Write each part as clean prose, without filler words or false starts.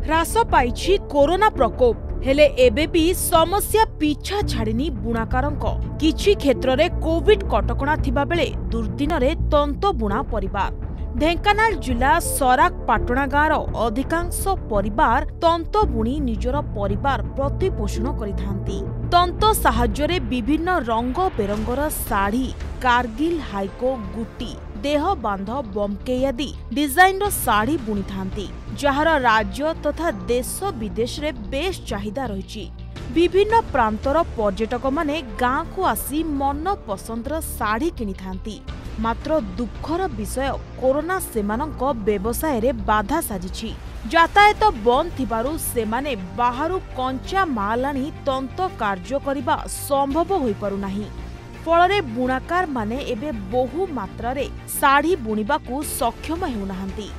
ह्रास पाइछि कोरोना प्रकोप हेले एबे भी समस्या पीछा छाड़िनी बुणाकारंक किछि क्षेत्र रे कोविड कटकणा थिबा बेले दुर्दिन रे तंत बुणा परिवार। ढेंकानाल जिला सराक पाटणा गाँर अधिकांश परिवार तंत बुणी निजर परिवार प्रतिपोषण करिथांती। तंत साहाय्य विभिन्न रंग बेरंगर साड़ी, कारगिल हाइको गुटी, देह बांध बमकेई आदि डिजाइन साड़ी बुणी थांती, जार राज्य तथा देश विदेश रे बेस चाहिदा रही। विभिन्न प्रांतर पर्यटक माने गाँ को आसी मन पसंदर साड़ी किनी थांती। मात्र दुखर विषय कोरोना सेमानक व्यवसाय रे बाधा साजिछि। यातायात बंद थिबारु सेमाने बाहरु कंचा माल आनी तंत कार्य करिबा संभव होई पारु नाही। फलरे बुणाकार माने एबे बहु मात्रा रे साड़ी बुणिबाकू सक्षम हेउनाहांती।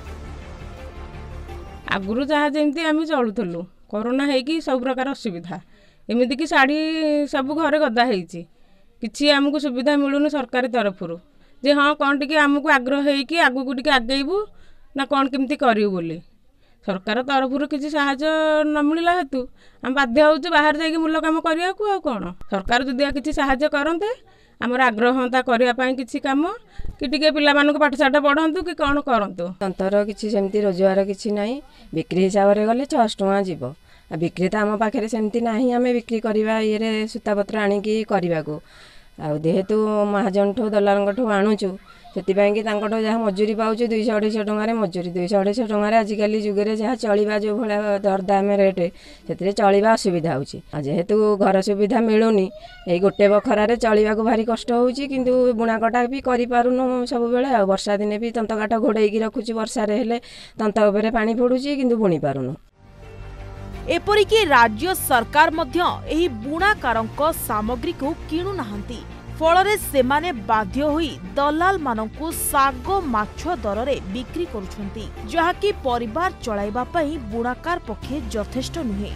आगुरु जहाँ जमती आम चलुलु कोरोना है सब प्रकार असुविधा एमती कि शाढ़ी सब घरे गदा होती किसी आमको सुविधा मिलूनी सरकारी तरफ जे हाँ कौन टी आमको आग्रह है आगू को आगेबू ना कौन केमती करूँ बोली सरकार तरफ किसी साहाय्य न मिलला हेतु आम बाध्य हो बाहर जाकि मूल कम करने को कौन सरकार जदि किसी साहाय्य करते आमर आग्रह हाँ करने किसी कम कि पिला पाठशाठ पढ़ु कि कौन करूँ तंतर किसी सेमती रोजगार किसी ना बिक्री हिसाब से गले 600 टଙ୍କା जीव बिक्री तो आम पाखे सेमती ना आम बिक्री करवा ये सूतापत्र आणिकी करने को जेहेतु महाजन ठू दलाल ठू आणुचु से जहाँ मजूरी पाऊँ 200-250 टंकार मजूरी 200-250 टंकार आजिकल जुगे जहाँ चलवा जो भाया दरदाम रेट से चलवा असुविधा होेतु घर सुविधा मिलूनी यही गोटे बखरारे चलवा को भारी कष्ट होची किंतु बुणाकटा भी करूँ सब बेले वर्षा दिने भी तंतकाठ घोड़े रखुची वर्षारे हेले तंत उपरे पानी पड़ुची किंतु बुणी पारुनु। एपरिकी राज्य सरकार मध्य एही बुणाकारंक सामग्री को किणु नाहंती। फलरे सेमाने बाध्य होई दलाल मानकु साग माछ दर रे बिक्री करुछंती जहाकी परिवार चलाइबा पई बुणाकार पक्षे यथेष्ट नुहे।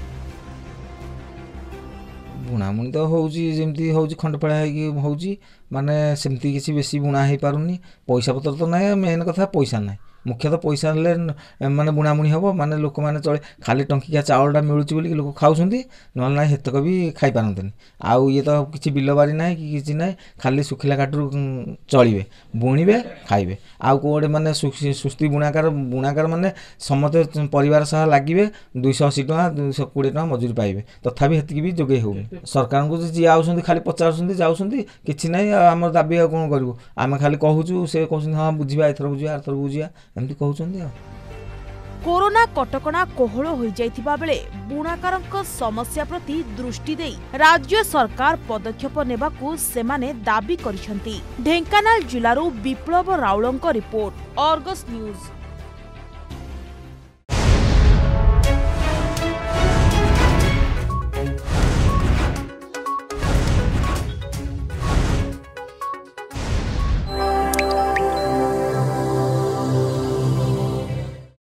बुणामुणी तो होउची जेमती होउची खंडपड़ा होउची माने सेमती किसी बेसी बुणा हे पारुनी पैसा पत्र तो ना मेन कथा पैसा ना मुख्यतः पैसा माने बुणामुणी हम माने लोक मैंने चले खाली टंकिया चाउलटा मिलूँ बोली लोक खाऊँगी ना ना हेतक भी खाई पारते आउ ये तो किसी बिलबारी ना कि किसी ना खाली सुखिला काटू चलिए बुणवे खाइबे आउ कौटे माने सुस्ती बुणाकार माने समस्त परिवार सह लगे 280 टଙ୍କା 220 टଙ୍କା मजूरी पाइबे तथापि हेतिक भी जोगे होउनी। सरकार को जी आउछंती खाली पचारुछंती जाउछंती किछि नै हमर दाबी आ कोन करिवो आमे खाली कहूछु से कहउछंती हां बुझिबा एथर बुझिबा आरथर बुझिया एमती कहउछंती। कोरोना कटकणा कोहल हो जाइथिबा बेले बुणाकारंक समस्या प्रति दृष्टि देई राज्य सरकार पदक्षेप नेबाकू सेमाने दाबी करिसंती। ढेंकानाल जिल्लारू विप्लव राउलंक रिपोर्ट, अर्गस न्यूज।